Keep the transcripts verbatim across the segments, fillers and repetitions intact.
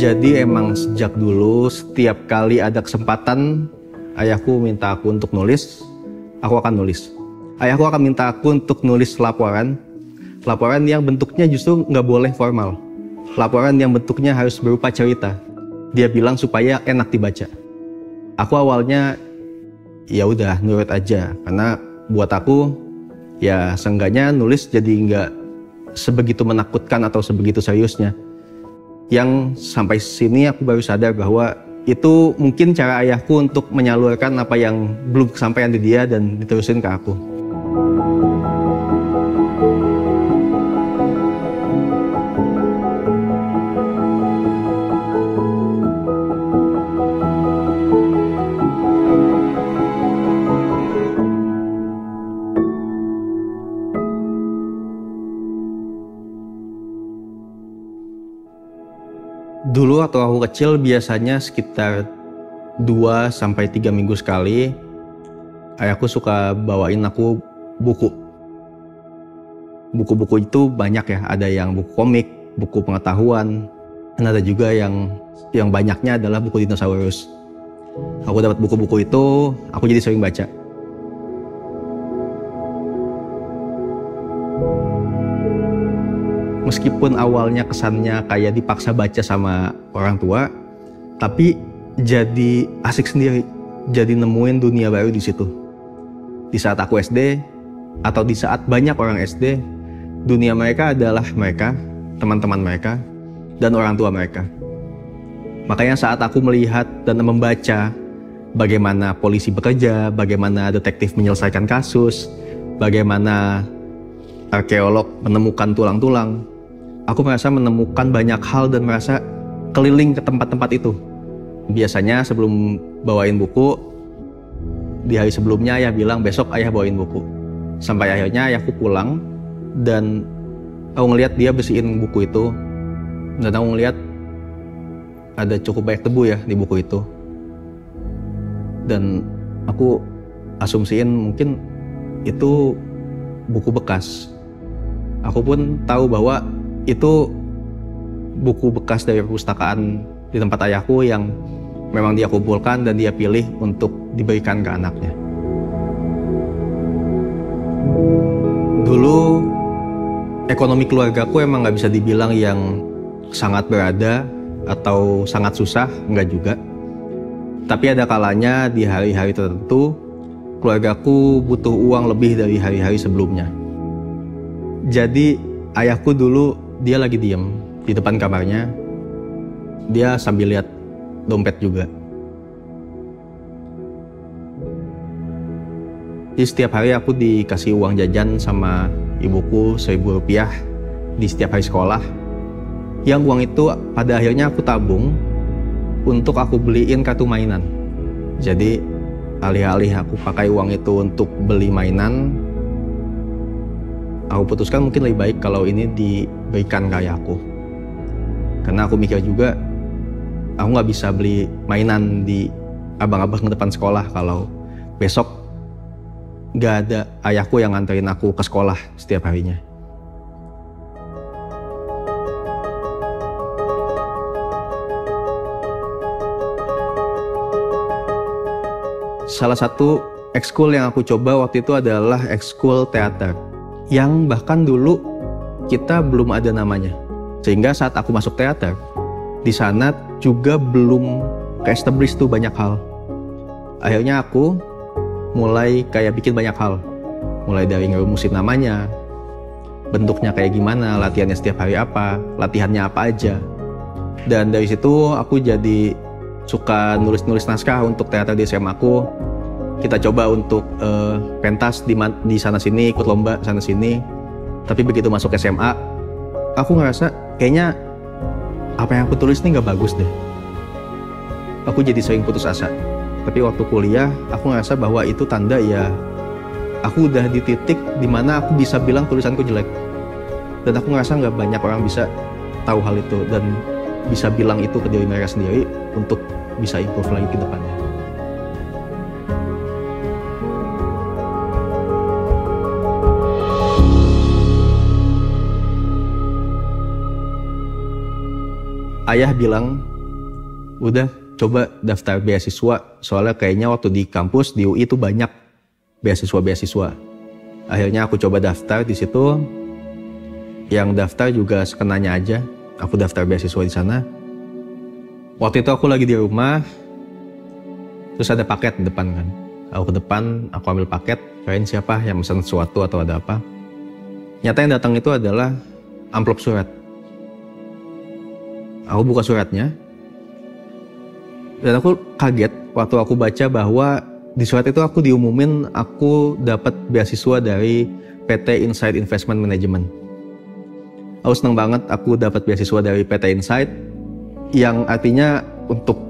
Jadi emang sejak dulu setiap kali ada kesempatan ayahku minta aku untuk nulis, aku akan nulis. Ayahku akan minta aku untuk nulis laporan, laporan yang bentuknya justru nggak boleh formal. Laporan yang bentuknya harus berupa cerita. Dia bilang supaya enak dibaca. Aku awalnya ya udah nurut aja, karena buat aku ya seenggaknya nulis jadi nggak sebegitu menakutkan atau sebegitu seriusnya. Yang sampai sini aku baru sadar bahwa itu mungkin cara ayahku untuk menyalurkan apa yang belum kesampaian di dia dan diterusin ke aku. Dulu waktu aku kecil biasanya sekitar dua sampai tiga minggu sekali ayahku suka bawain aku buku. Buku-buku itu banyak ya, ada yang buku komik, buku pengetahuan, dan ada juga yang yang banyaknya adalah buku dinosaurus. Aku dapat buku-buku itu, aku jadi sering baca. Meskipun awalnya kesannya kayak dipaksa baca sama orang tua, tapi jadi asik sendiri, jadi nemuin dunia baru di situ. Di saat aku S D, atau di saat banyak orang S D, dunia mereka adalah mereka, teman-teman mereka, dan orang tua mereka. Makanya saat aku melihat dan membaca bagaimana polisi bekerja, bagaimana detektif menyelesaikan kasus, bagaimana arkeolog menemukan tulang-tulang, aku merasa menemukan banyak hal dan merasa keliling ke tempat-tempat itu. Biasanya sebelum bawain buku, di hari sebelumnya ayah bilang besok ayah bawain buku. Sampai akhirnya ayahku pulang dan aku ngeliat dia bersihin buku itu. Dan aku ngeliat ada cukup banyak debu ya di buku itu. Dan aku asumsiin mungkin itu buku bekas. Aku pun tahu bahwa itu buku bekas dari perpustakaan di tempat ayahku yang memang dia kumpulkan dan dia pilih untuk diberikan ke anaknya. Dulu ekonomi keluargaku emang nggak bisa dibilang yang sangat berada atau sangat susah, enggak juga. Tapi ada kalanya di hari-hari tertentu keluargaku butuh uang lebih dari hari-hari sebelumnya. Jadi ayahku dulu dia lagi diem di depan kamarnya, dia sambil lihat dompet juga. Jadi setiap hari aku dikasih uang jajan sama ibuku seribu rupiah di setiap hari sekolah. Yang uang itu pada akhirnya aku tabung untuk aku beliin kartu mainan. Jadi alih-alih aku pakai uang itu untuk beli mainan, aku putuskan mungkin lebih baik kalau ini diberikan ke ayahku. Karena aku mikir juga, aku nggak bisa beli mainan di abang-abang depan sekolah kalau besok nggak ada ayahku yang nganterin aku ke sekolah setiap harinya. Salah satu ekskul yang aku coba waktu itu adalah ekskul teater, yang bahkan dulu kita belum ada namanya. Sehingga saat aku masuk teater, di sana juga belum ke-establish tuh banyak hal. Akhirnya aku mulai kayak bikin banyak hal. Mulai dari ngerumusin namanya, bentuknya kayak gimana, latihannya setiap hari apa, latihannya apa aja. Dan dari situ aku jadi suka nulis-nulis naskah untuk teater di S M A aku. Kita coba untuk uh, pentas di, di sana-sini, ikut lomba sana-sini. Tapi begitu masuk S M A, aku ngerasa kayaknya apa yang aku tulis ini nggak bagus deh. Aku jadi sering putus asa. Tapi waktu kuliah, aku ngerasa bahwa itu tanda ya aku udah di titik dimana aku bisa bilang tulisanku jelek. Dan aku ngerasa nggak banyak orang bisa tahu hal itu dan bisa bilang itu ke diri mereka sendiri untuk bisa improve lagi ke depannya. Ayah bilang udah coba daftar beasiswa, soalnya kayaknya waktu di kampus di U I itu banyak beasiswa-beasiswa. Akhirnya aku coba daftar di situ. Yang daftar juga sekenanya aja. Aku daftar beasiswa di sana. Waktu itu aku lagi di rumah, terus ada paket di depan kan. Aku ke depan, aku ambil paket, kirain siapa yang pesan sesuatu atau ada apa. Nyata yang datang itu adalah amplop surat. Aku buka suratnya, dan aku kaget waktu aku baca bahwa di surat itu aku diumumin aku dapat beasiswa dari P T Insight Investment Management. Aku senang banget aku dapat beasiswa dari P T Insight, yang artinya untuk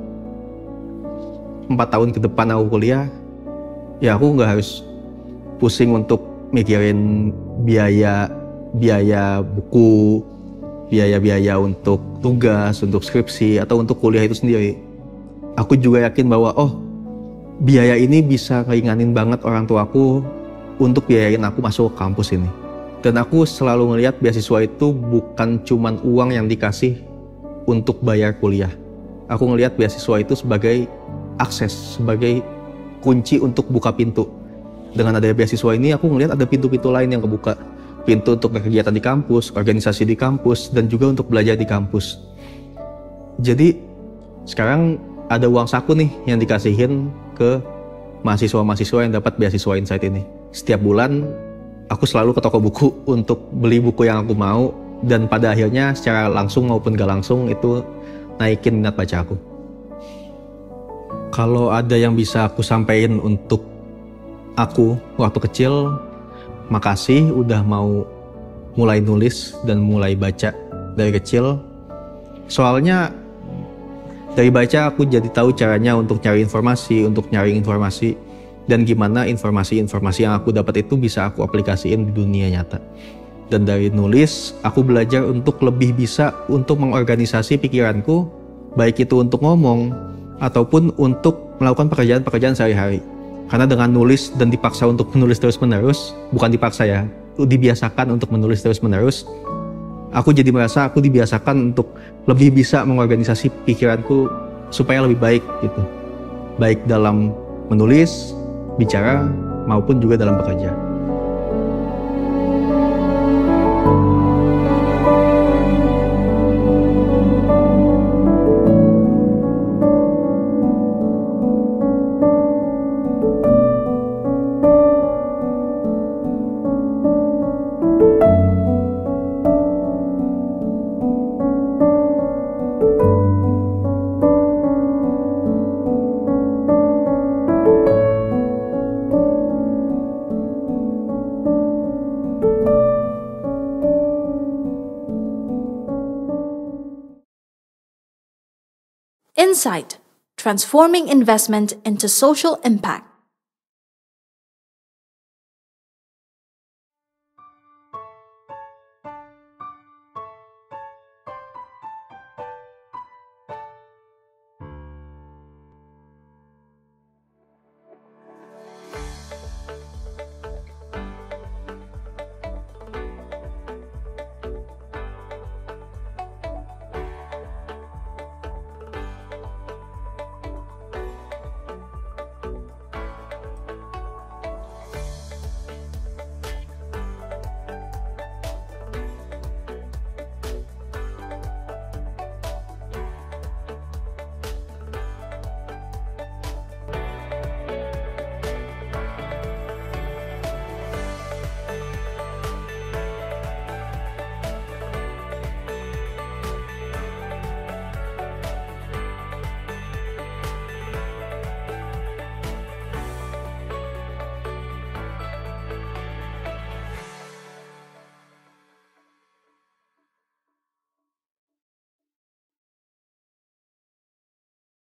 empat tahun ke depan aku kuliah, ya aku nggak harus pusing untuk mikirin biaya biaya buku, biaya-biaya untuk tugas, untuk skripsi, atau untuk kuliah itu sendiri. Aku juga yakin bahwa oh, biaya ini bisa ngeringanin banget orang tuaku untuk biayain aku masuk ke kampus ini. Dan aku selalu ngelihat beasiswa itu bukan cuman uang yang dikasih untuk bayar kuliah. Aku ngelihat beasiswa itu sebagai akses, sebagai kunci untuk buka pintu. Dengan adanya beasiswa ini aku ngelihat ada pintu-pintu lain yang kebuka. Pintu untuk berkegiatan di kampus, organisasi di kampus, dan juga untuk belajar di kampus. Jadi sekarang ada uang saku nih yang dikasihin ke mahasiswa-mahasiswa yang dapat beasiswa Insight ini. Setiap bulan aku selalu ke toko buku untuk beli buku yang aku mau, dan pada akhirnya secara langsung maupun gak langsung itu naikin minat baca aku. Kalau ada yang bisa aku sampaikan untuk aku waktu kecil, makasih udah mau mulai nulis dan mulai baca dari kecil. Soalnya dari baca aku jadi tahu caranya untuk cari informasi, untuk nyari informasi, dan gimana informasi-informasi yang aku dapat itu bisa aku aplikasiin di dunia nyata. Dan dari nulis, aku belajar untuk lebih bisa untuk mengorganisasi pikiranku, baik itu untuk ngomong ataupun untuk melakukan pekerjaan-pekerjaan sehari-hari. Karena dengan nulis dan dipaksa untuk menulis terus-menerus, bukan dipaksa ya, dibiasakan untuk menulis terus-menerus, aku jadi merasa aku dibiasakan untuk lebih bisa mengorganisasi pikiranku supaya lebih baik gitu. Baik dalam menulis, bicara, maupun juga dalam bekerja. Insight, transforming investment into social impact.